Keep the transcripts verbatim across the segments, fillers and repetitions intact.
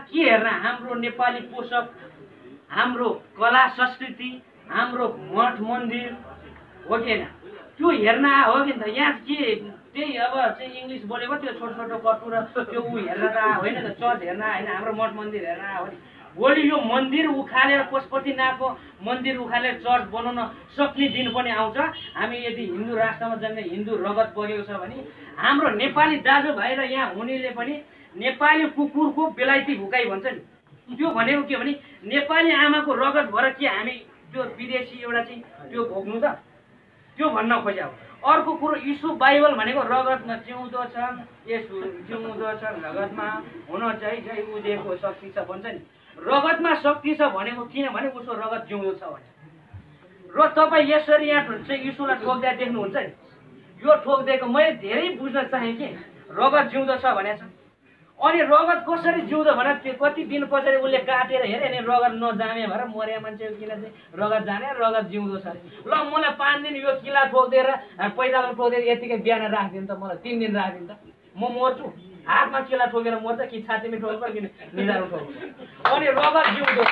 के हेर्न हाम्रो नेपाली पोषक हाम्रो कला संस्कृति हाम्रो मठ मन्दिर हो कि हैन त्यो हेर्न हो कि त यहाँ के त्यही अब चाहिँ इङ्ग्लिस बोलेको त्यो छोटो छोटो कटु र त्यो ऊ हेर्न त होइन त चर्च हेर्न होइन हाम्रो मठ मन्दिर हेर्न हो नि भोलि यो मन्दिर उखालेर पशुपतिनाथको मन्दिर उखालेर चर्च बनाउन सक्ने दिन पनि आउँछ हामी यदि हिन्दू राष्ट्रमा जन्मे हिन्दू रगत बगेको छ भने हाम्रो नेपाली दाजुभाइ र यहाँ हुनेले पनि नेपाली कुकुरको बेलायती भुकाइ भन्छ नि त्यो भनेको के भने नेपाली आमाको रगत भएर के हामी त्यो विदेशी एउटा चाहिँ त्यो भोग्नु त त्यो भन्न खोज्या हो अर्को कुरो यीशु बाइबल भनेको रगतमा जिउँदो छ यसो जिउँदो छ रगतमा हुन चाहिँ चाहिँ उदेको शक्ति छ भन्छ नि रगतमा शक्ति छ भनेको किनभने उसको रगत जिउँदो छ भने र तपाईँ यसरी यहाँ चाहिँ यीशुलाई ठोक्दा देख्नुहुन्छ नि यो ठोक्दिएको मैले धेरै बुझ्न चाहेँ कि रगत जिउँदो छ भनेको छ अनि रगत कसरी जिउँदो भने त्यो कति दिन पछाडि उसले काटेर हेऱ्यो अनि रगत नजामे भएर मर्या मान्छे किन चाहिँ रगत जाने रगत जिउँदो छ ल मलाई पाँच दिन यो किला ठोकिदिएर पैदामा ठोकिदिएर यतिकै बिहान राखिदिनु त मलाई तिन दिन राखिदिनु त म मर्छु हातमा किला ठोकेर मर्छ कि छातीमा ठोक्छ कि निधारमा ठोक्छ अनि रगत जिउँदो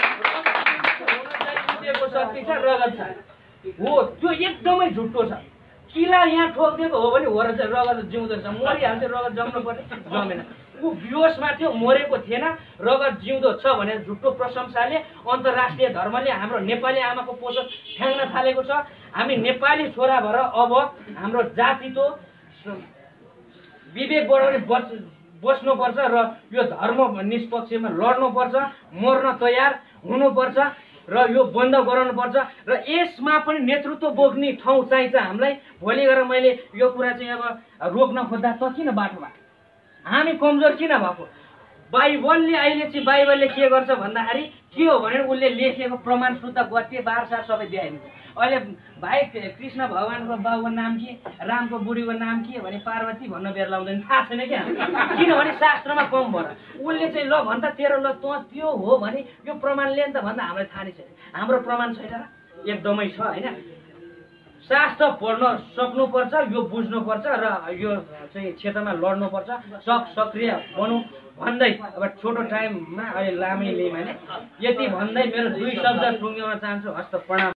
छ शक्ति छ रगत छ हो त्यो एकदमै झुट्टो छ किला यहाँ ठोकिदिएको हो भने हो र चाहिँ रगत जिउँदो छ मरिहाल्छ रगत जम्नु पर्ने जमेन ऊ बेहोसमा थियो मरेको थिएन रगत जिउँदो छ भने झुट्टो प्रशंसाले अन्तर्राष्ट्रिय धर्मले हाम्रो नेपाली आमाको पोषक फ्याङ्न थालेको छ हामी नेपाली छोरा भएर अब हाम्रो जातिको विवेक बढाउने बच बस्नुपर्छ र यो धर्म निष्पक्षमा लड्नुपर्छ मर्न तयार हुनुपर्छ र यो बन्द गराउनुपर्छ र यसमा पनि नेतृत्व बोक्ने ठाउँ चाहिन्छ हामीलाई भोलि गएर मैले यो कुरा चाहिँ अब रोक्न खोज्दा त किन बाटो भएको हामी कमजोर किन भएको बाइबलले अहिले चाहिँ बाइबलले के गर्छ भन्दाखेरि के हो भने उसले लेखेको प्रमाण शुद्ध गत्ते बारसार सबै देखाइदिन्छ अहिले भाइ कृष्ण भगवानको बाबुको नाम के रामको बुढीको नाम के भने पार्वती भन्न बेर लाउँदैन थाहा छैन क्या किनभने शास्त्रमा कम भएर उसले चाहिँ ल भन्छ तेरो ल तँ त्यो हो भने यो प्रमाण ले नि त भन्दा हामीलाई थाहा नै छैन हाम्रो प्रमाण छैन र एकदमै छ होइन शास्त्र पढ्न सक्नुपर्छ यो बुझ्नुपर्छ र यो चाहिँ क्षेत्रमा लड्नुपर्छ सक सक्रिय बनौँ भन्दै अब छोटो टाइममा अहिले लामै लिएँ मैले यति भन्दै मेरो दुई शब्द टुङ्ग्याउन चाहन्छु हस्त प्रणाम।